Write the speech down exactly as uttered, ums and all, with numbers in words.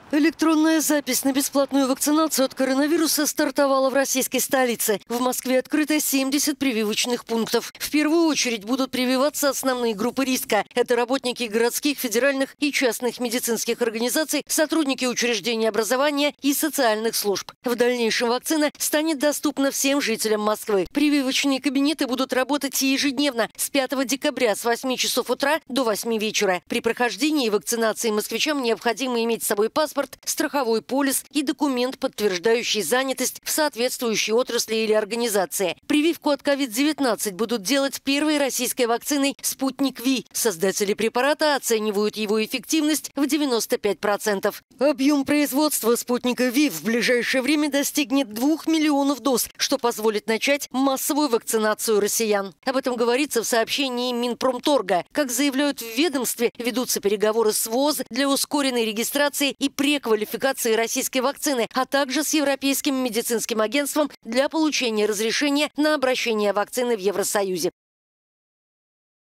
Электронная запись на бесплатную вакцинацию от коронавируса стартовала в российской столице. В Москве открыто семьдесят прививочных пунктов. В первую очередь будут прививаться основные группы риска. Это работники городских, федеральных и частных медицинских организаций, сотрудники учреждений образования и социальных служб. В дальнейшем вакцина станет доступна всем жителям Москвы. Прививочные кабинеты будут работать ежедневно с пятого декабря с восьми часов утра до восьми вечера. При прохождении вакцинации москвичам необходимо иметь с собой паспорт, страховой полис и документ, подтверждающий занятость в соответствующей отрасли или организации. Прививку от ковид девятнадцать будут делать первой российской вакциной «Спутник Ви». Создатели препарата оценивают его эффективность в девяносто пять процентов. Объем производства «Спутника Ви» в ближайшее время достигнет двух миллионов доз, что позволит начать массовую вакцинацию россиян. Об этом говорится в сообщении Минпромторга. Как заявляют в ведомстве, ведутся переговоры с ВОЗ для ускоренной регистрации и преквалификации российской вакцины, а также с Европейским медицинским агентством для получения разрешения на обращение вакцины в Евросоюзе.